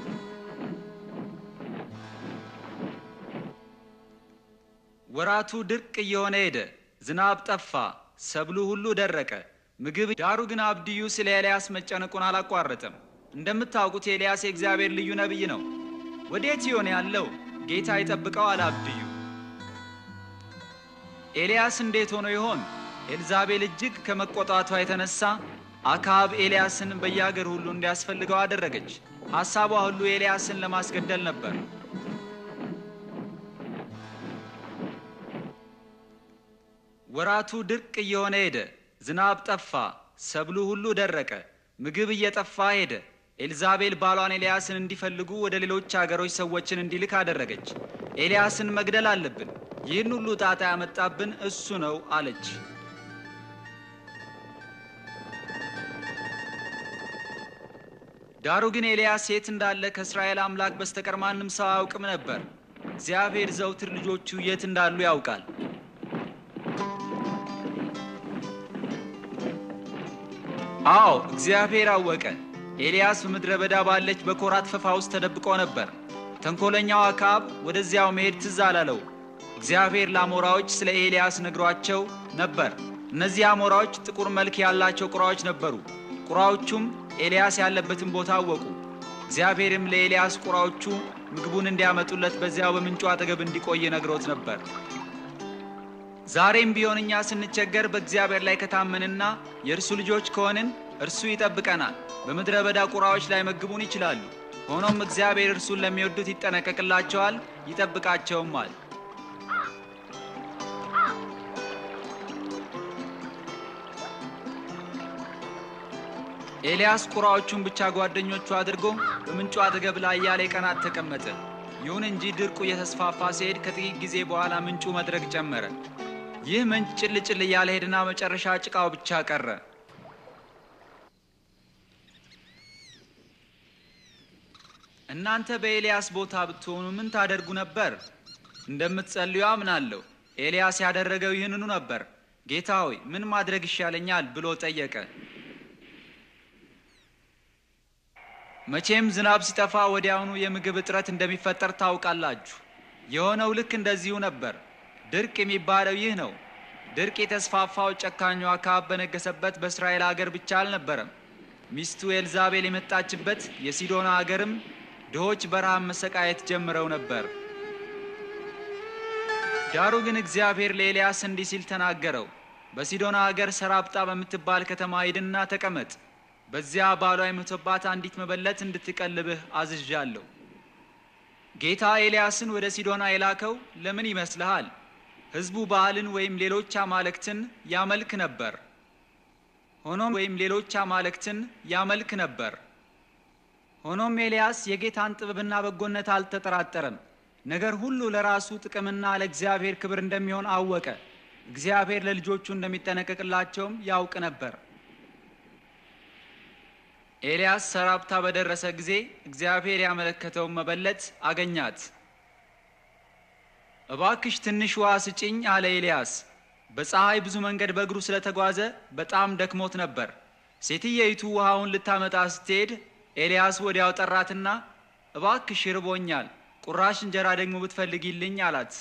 ወራቱ ድርቅ እየሆነ ሄደ። ዝናብ ጠፋ፣ ሰብሉ ሁሉ ደረቀ፣ ምግብ። ዳሩ ግን አብድዩ ስለ ኤልያስ መጨነቁን አላቋረጠም። እንደምታውቁት ኤልያስ የእግዚአብሔር ልዩ ነብይ ነው። ወዴት ይሆን ያለው? ጌታ ይጠብቀው አለ አብድዩ። ኤልያስ እንዴት ሆኖ ይሆን? ኤልዛቤል እጅግ ከመቆጣቷ የተነሳ አክዓብ ኤልያስን በየአገር ሁሉ እንዲያስፈልገው አደረገች። ሐሳቧ ሁሉ ኤልያስን ለማስገደል ነበር። ወራቱ ድርቅ እየሆነ ሄደ። ዝናብ ጠፋ፣ ሰብሉ ሁሉ ደረቀ፣ ምግብ እየጠፋ ሄደ። ኤልዛቤል ባሏን ኤልያስን እንዲፈልጉ ወደ ሌሎች አገሮች ሰዎችን እንዲልክ አደረገች። ኤልያስን መግደል አለብን፣ ይህን ሁሉ ጣጣ ያመጣብን እሱ ነው አለች። ዳሩ ግን ኤልያስ የት እንዳለ ከእስራኤል አምላክ በስተቀር ማንም ሰው አያውቅም ነበር። እግዚአብሔር ዘውትር ልጆቹ የት እንዳሉ ያውቃል። አዎ እግዚአብሔር አወቀ። ኤልያስ በምድረ በዳ ባለች በኮራት ፈፋ ውስጥ ተደብቆ ነበር። ተንኮለኛው አክዓብ ወደዚያው መሄድ ትዝ አላለው። እግዚአብሔር ለአሞራዎች ስለ ኤልያስ ነግሯቸው ነበር። እነዚህ አሞራዎች ጥቁር መልክ ያላቸው ቁራዎች ነበሩ። ቁራዎቹም ኤልያስ ያለበትን ቦታ አወቁ። እግዚአብሔርም ለኤልያስ ቁራዎቹ ምግቡን እንዲያመጡለት በዚያው በምንጩ አጠገብ እንዲቆይ ነግሮት ነበር። ዛሬም ቢሆን እኛ ስንቸገር በእግዚአብሔር ላይ ከታመንና የእርሱ ልጆች ከሆንን እርሱ ይጠብቀናል። በምድረ በዳ ቁራዎች ላይ መግቡን ይችላሉ። ሆኖም እግዚአብሔር እርሱን ለሚወዱት ይጠነቀቅላቸዋል፣ ይጠብቃቸውማል። ኤልያስ ቁራዎቹን ብቻ ጓደኞቹ አድርጎ በምንጩ አጠገብ ላይ ያለ ቀናት ተቀመጠ። ይሁን እንጂ ድርቁ እየተስፋፋ ሲሄድ ከጥቂት ጊዜ በኋላ ምንጩ መድረቅ ጀመረ። ይህ ምንጭ ጭልጭል እያለ ሄድና መጨረሻ ጭቃው ብቻ ቀረ። እናንተ በኤልያስ ቦታ ብትሆኑ ምን ታደርጉ ነበር? እንደምትጸልዩ አምናለሁ። ኤልያስ ያደረገው ይህንኑ ነበር። ጌታ ሆይ ምን ማድረግ ይሻለኛል ብሎ ጠየቀ። መቼም ዝናብ ሲጠፋ ወዲያውኑ የምግብ እጥረት እንደሚፈጠር ታውቃላችሁ። የሆነው ልክ እንደዚሁ ነበር። ድርቅ የሚባለው ይህ ነው። ድርቅ የተስፋፋው ጨካኙ አክዓብ በነገሰበት በእስራኤል ሀገር ብቻ አልነበረም። ሚስቱ ኤልዛቤል የመጣችበት የሲዶና ሀገርም ድሆች በረሃብ መሰቃየት ጀምረው ነበር። ዳሩ ግን እግዚአብሔር ለኤልያስ እንዲህ ሲል ተናገረው። በሲዶና ሀገር ሰራፕታ በምትባል ከተማ ሂድና ተቀመጥ። በዚያ ባሏ የሞተባት አንዲት መበለት እንድትቀልብህ አዝዣለሁ። ጌታ ኤልያስን ወደ ሲዶና የላከው ለምን ይመስልሃል? ሕዝቡ ባልን ወይም ሌሎች አማልክትን ያመልክ ነበር። ሆኖም ኤልያስ የጌታን ጥበብና በጎነት አልተጠራጠረም። ነገር ሁሉ ለራሱ ጥቅምና ለእግዚአብሔር ክብር እንደሚሆን አወቀ። እግዚአብሔር ለልጆቹ እንደሚጠነቀቅላቸውም ያውቅ ነበር። ኤልያስ ሰራፕታ በደረሰ ጊዜ እግዚአብሔር ያመለከተውን መበለት አገኛት። እባክሽ ትንሽ ውሃ ስጪኝ አለ ኤልያስ። በፀሐይ ብዙ መንገድ በእግሩ ስለተጓዘ በጣም ደክሞት ነበር። ሴትየይቱ ውሃውን ልታመጣ ስትሄድ ኤልያስ ወዲያው ጠራትና እባክሽ ርቦኛል፣ ቁራሽ እንጀራ ደግሞ ብትፈልጊልኝ አላት።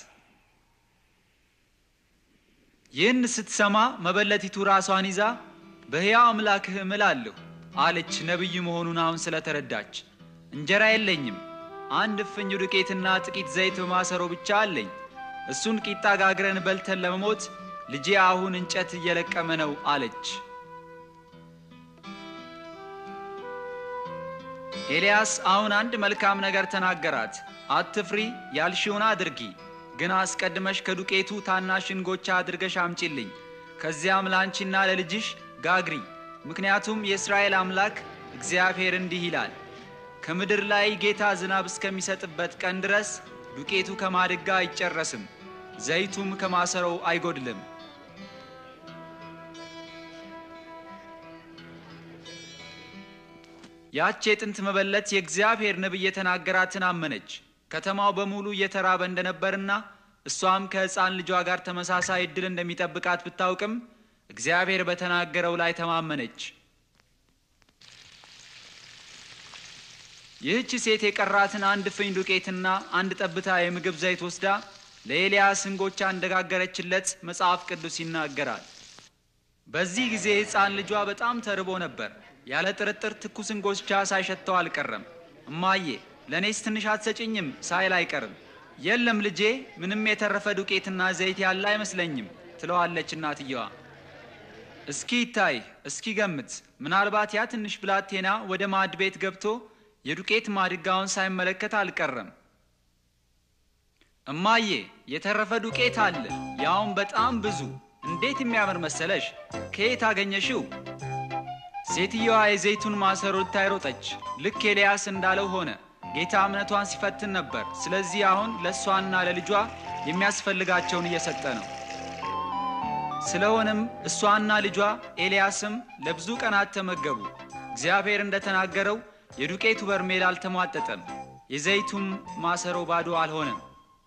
ይህን ስትሰማ መበለቲቱ ራሷን ይዛ በሕያው አምላክህ እምላለሁ አለች። ነብይ መሆኑን አሁን ስለተረዳች እንጀራ የለኝም፣ አንድ እፍኝ ዱቄትና ጥቂት ዘይት በማሰሮ ብቻ አለኝ። እሱን ቂጣ ጋግረን በልተን ለመሞት ልጄ አሁን እንጨት እየለቀመ ነው አለች። ኤልያስ አሁን አንድ መልካም ነገር ተናገራት። አትፍሪ፣ ያልሽውን አድርጊ፣ ግን አስቀድመሽ ከዱቄቱ ታናሽ እንጎቻ አድርገሽ አምጪልኝ። ከዚያም ላንቺና ለልጅሽ ጋግሪ። ምክንያቱም የእስራኤል አምላክ እግዚአብሔር እንዲህ ይላል፣ ከምድር ላይ ጌታ ዝናብ እስከሚሰጥበት ቀን ድረስ ዱቄቱ ከማድጋ አይጨረስም፣ ዘይቱም ከማሰሮው አይጎድልም። ያች የጥንት መበለት የእግዚአብሔር ነብይ የተናገራትን አመነች። ከተማው በሙሉ እየተራበ እንደነበርና እሷም ከሕፃን ልጇ ጋር ተመሳሳይ ዕድል እንደሚጠብቃት ብታውቅም እግዚአብሔር በተናገረው ላይ ተማመነች። ይህች ሴት የቀራትን አንድ እፍኝ ዱቄትና አንድ ጠብታ የምግብ ዘይት ወስዳ ለኤልያስ እንጎቻ እንደጋገረችለት መጽሐፍ ቅዱስ ይናገራል። በዚህ ጊዜ ሕፃን ልጇ በጣም ተርቦ ነበር። ያለ ጥርጥር ትኩስ እንጎቻ ሳይሸተው አልቀረም። እማዬ ለኔስ ትንሽ አትሰጪኝም ሳይል አይቀርም። የለም ልጄ፣ ምንም የተረፈ ዱቄትና ዘይት ያለ አይመስለኝም ትለዋለች እናትየዋ። እስኪ ይታይ፣ እስኪ ገምት፣ ምናልባት ያ ትንሽ ብላቴና ወደ ማዕድ ቤት ገብቶ የዱቄት ማድጋውን ሳይመለከት አልቀረም። እማዬ የተረፈ ዱቄት አለ፣ ያውም በጣም ብዙ። እንዴት የሚያምር መሰለሽ! ከየት አገኘሽው? ሴትየዋ የዘይቱን ማሰሮ ልታይ ሮጠች። ልክ ኤልያስ እንዳለው ሆነ። ጌታ እምነቷን ሲፈትን ነበር። ስለዚህ አሁን ለእሷና ለልጇ የሚያስፈልጋቸውን እየሰጠ ነው። ስለሆነም እሷና ልጇ ኤልያስም ለብዙ ቀናት ተመገቡ። እግዚአብሔር እንደተናገረው የዱቄቱ በርሜል አልተሟጠጠም፣ የዘይቱም ማሰሮ ባዶ አልሆነም።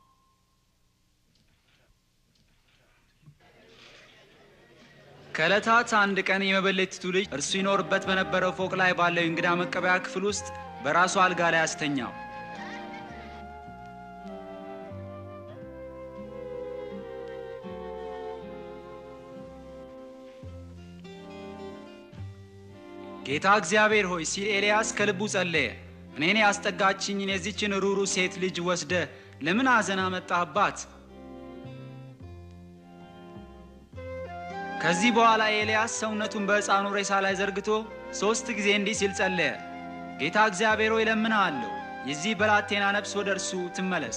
ከዕለታት አንድ ቀን የመበለቲቱ ልጅ እርሱ ይኖርበት በነበረው ፎቅ ላይ ባለው እንግዳ መቀበያ ክፍል ውስጥ በራሱ አልጋ ላይ አስተኛው። ጌታ እግዚአብሔር ሆይ ሲል ኤልያስ ከልቡ ጸለየ። እኔን ያስጠጋችኝን የዚችን ሩሩ ሴት ልጅ ወስደ ለምን አዘና መጣህባት? ከዚህ በኋላ ኤልያስ ሰውነቱን በሕፃኑ ሬሳ ላይ ዘርግቶ 3 ጊዜ እንዲህ ሲል ጸለየ። ጌታ እግዚአብሔር ሆይ ለምንሃለሁ፣ የዚህ ብላቴና ነፍስ ወደ እርሱ ትመለስ።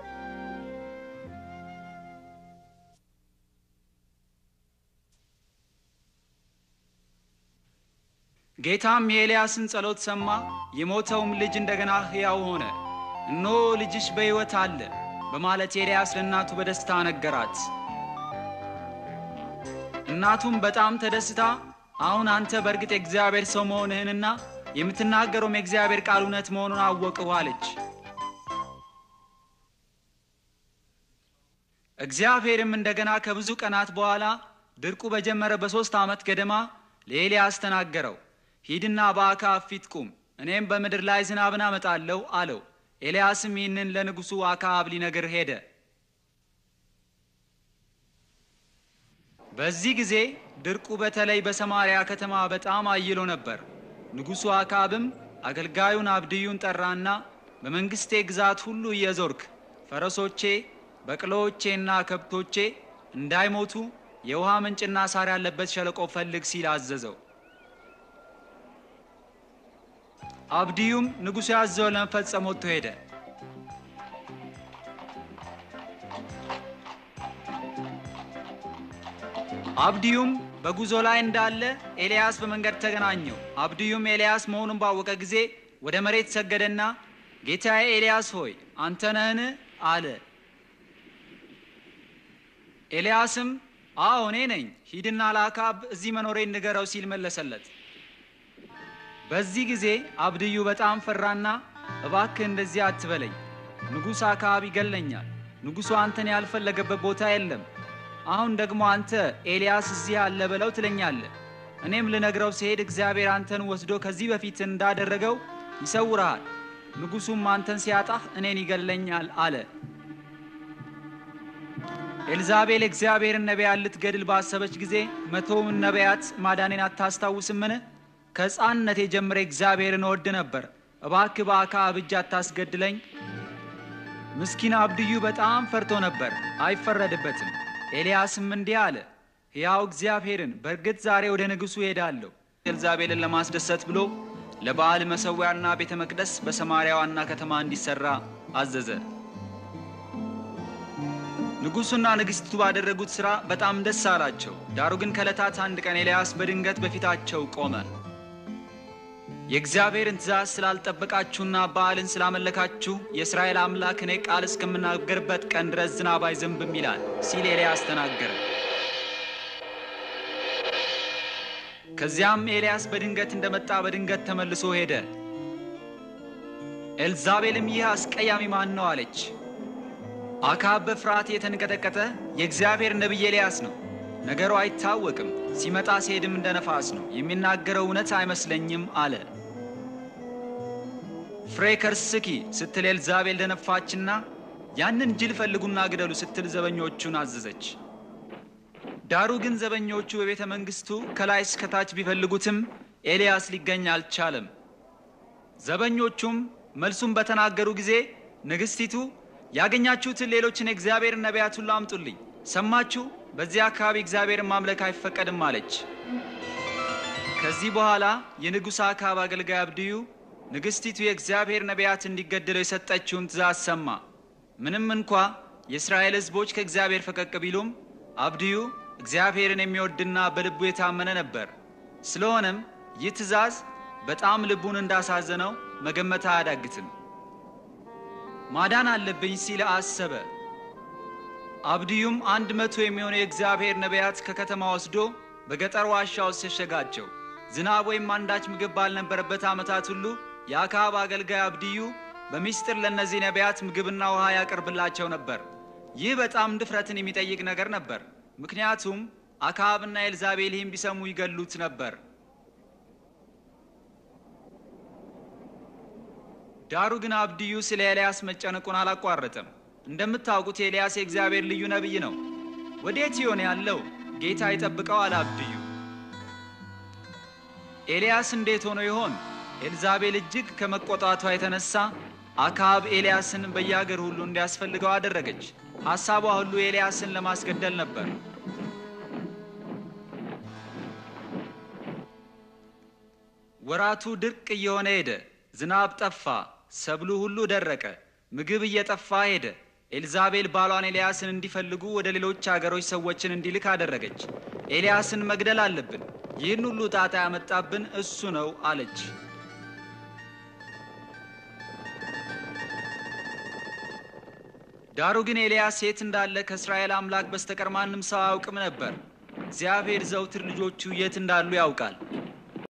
ጌታም የኤልያስን ጸሎት ሰማ። የሞተውም ልጅ እንደገና ሕያው ሆነ። እነሆ ልጅሽ በሕይወት አለ በማለት ኤልያስ ለእናቱ በደስታ ነገራት። እናቱም በጣም ተደስታ አሁን አንተ በእርግጥ የእግዚአብሔር ሰው መሆንህንና የምትናገረውም የእግዚአብሔር ቃል እውነት መሆኑን አወቅሁ አለች። እግዚአብሔርም እንደገና ከብዙ ቀናት በኋላ ድርቁ በጀመረ በ3 ዓመት ገደማ ለኤልያስ ተናገረው። ሂድና በአክዓብ ፊት ቁም፣ እኔም በምድር ላይ ዝናብን አመጣለሁ አለው። ኤልያስም ይህንን ለንጉሡ አክዓብ ሊነግር ሄደ። በዚህ ጊዜ ድርቁ በተለይ በሰማርያ ከተማ በጣም አይሎ ነበር። ንጉሡ አክዓብም አገልጋዩን አብድዩን ጠራና በመንግስቴ ግዛት ሁሉ እየዞርክ ፈረሶቼ፣ በቅሎቼና ከብቶቼ እንዳይሞቱ የውሃ ምንጭና ሳር ያለበት ሸለቆ ፈልግ ሲል አዘዘው። አብድዩም ንጉሡ ያዘዘውን ለመፈጸም ወጥቶ ሄደ። አብድዩም በጉዞ ላይ እንዳለ ኤልያስ በመንገድ ተገናኘው። አብድዩም ኤልያስ መሆኑን ባወቀ ጊዜ ወደ መሬት ሰገደና ጌታዬ ኤልያስ ሆይ አንተ ነህን? አለ። ኤልያስም አዎ እኔ ነኝ፣ ሂድና ለአክዓብ እዚህ መኖሬን ንገረው ሲል መለሰለት። በዚህ ጊዜ አብድዩ በጣም ፈራና እባክህ እንደዚህ አትበለኝ፣ ንጉሥ አክዓብ ይገለኛል። ንጉሡ አንተን ያልፈለገበት ቦታ የለም። አሁን ደግሞ አንተ ኤልያስ እዚህ አለ በለው ትለኛለህ። እኔም ልነግረው ሲሄድ እግዚአብሔር አንተን ወስዶ ከዚህ በፊት እንዳደረገው ይሰውርሃል። ንጉሡም አንተን ሲያጣህ እኔን ይገለኛል አለ። ኤልዛቤል እግዚአብሔርን ነቢያት ልትገድል ባሰበች ጊዜ 100 ነቢያት ማዳኔን አታስታውስምን? ከሕፃንነቴ ጀምሬ እግዚአብሔርን እወድ ነበር፣ እባክህ በአክዓብ እጅ አታስገድለኝ። ምስኪን አብድዩ በጣም ፈርቶ ነበር፣ አይፈረድበትም። ኤልያስም እንዲህ አለ፣ ሕያው እግዚአብሔርን በእርግጥ ዛሬ ወደ ንጉሡ ሄዳለሁ። ኤልዛቤልን ለማስደሰት ብሎ ለበዓል መሠዊያና ቤተ መቅደስ በሰማርያ ዋና ከተማ እንዲሠራ አዘዘ። ንጉሡና ንግሥቱ ባደረጉት ሥራ በጣም ደስ አላቸው። ዳሩ ግን ከዕለታት አንድ ቀን ኤልያስ በድንገት በፊታቸው ቆመ። የእግዚአብሔርን ትእዛዝ ስላልጠበቃችሁና በዓልን ስላመለካችሁ የእስራኤል አምላክ እኔ ቃል እስከምናገርበት ቀን ድረስ ዝናብ አይዘንብም ይላል ሲል ኤልያስ ተናገረ። ከዚያም ኤልያስ በድንገት እንደመጣ በድንገት ተመልሶ ሄደ። ኤልዛቤልም ይህ አስቀያሚ ማን ነው አለች። አክዓብ በፍርሃት የተንቀጠቀጠ የእግዚአብሔር ነቢይ ኤልያስ ነው፣ ነገሩ አይታወቅም፣ ሲመጣ ሲሄድም እንደ ነፋስ ነው፣ የሚናገረው እውነት አይመስለኝም አለ። ፍሬ ከርስኪ ስትል ኤልዛቤል ደነፋችና ያንን ጅል ፈልጉና ግደሉ ስትል ዘበኞቹን አዘዘች። ዳሩ ግን ዘበኞቹ በቤተ መንግስቱ ከላይ እስከ ታች ቢፈልጉትም ኤልያስ ሊገኝ አልቻለም። ዘበኞቹም መልሱን በተናገሩ ጊዜ ንግስቲቱ ያገኛችሁትን ሌሎችን የእግዚአብሔር ነቢያት ሁሉ አምጡልኝ፣ ሰማችሁ? በዚያ አካባቢ እግዚአብሔርን ማምለክ አይፈቀድም አለች። ከዚህ በኋላ የንጉሥ አክዓብ አገልጋይ አብድዩ ንግስቲቱ የእግዚአብሔር ነቢያት እንዲገደሉ የሰጠችውን ትእዛዝ ሰማ። ምንም እንኳ የእስራኤል ሕዝቦች ከእግዚአብሔር ፈቀቅ ቢሉም አብድዩ እግዚአብሔርን የሚወድና በልቡ የታመነ ነበር። ስለሆነም ይህ ትእዛዝ በጣም ልቡን እንዳሳዘነው መገመት አያዳግትም። ማዳን አለብኝ ሲል አሰበ። አብድዩም 100 የሚሆኑ የእግዚአብሔር ነቢያት ከከተማ ወስዶ በገጠር ዋሻ ውስጥ ሸሸጋቸው። ዝናብ ወይም አንዳች ምግብ ባልነበረበት ዓመታት ሁሉ የአክዓብ አገልጋይ አብድዩ በሚስጥር ለነዚህ ነቢያት ምግብና ውሃ ያቀርብላቸው ነበር። ይህ በጣም ድፍረትን የሚጠይቅ ነገር ነበር፣ ምክንያቱም አክዓብና ኤልዛቤል ይህን ቢሰሙ ይገሉት ነበር። ዳሩ ግን አብድዩ ስለ ኤልያስ መጨነቁን አላቋረጠም። እንደምታውቁት ኤልያስ የእግዚአብሔር ልዩ ነቢይ ነው። ወዴት ይሆን ያለው? ጌታ ይጠብቀው አለ አብድዩ። ኤልያስ እንዴት ሆኖ ይሆን? ኤልዛቤል እጅግ ከመቆጣቷ የተነሳ አክዓብ ኤልያስን በየአገር ሁሉ እንዲያስፈልገው አደረገች። ሐሳቧ ሁሉ ኤልያስን ለማስገደል ነበር። ወራቱ ድርቅ እየሆነ ሄደ። ዝናብ ጠፋ፣ ሰብሉ ሁሉ ደረቀ፣ ምግብ እየጠፋ ሄደ። ኤልዛቤል ባሏን ኤልያስን እንዲፈልጉ ወደ ሌሎች አገሮች ሰዎችን እንዲልክ አደረገች። ኤልያስን መግደል አለብን፣ ይህን ሁሉ ጣጣ ያመጣብን እሱ ነው አለች። ዳሩ ግን ኤልያስ የት እንዳለ ከእስራኤል አምላክ በስተቀር ማንም ሰው አያውቅም ነበር። እግዚአብሔር ዘውትር ልጆቹ የት እንዳሉ ያውቃል።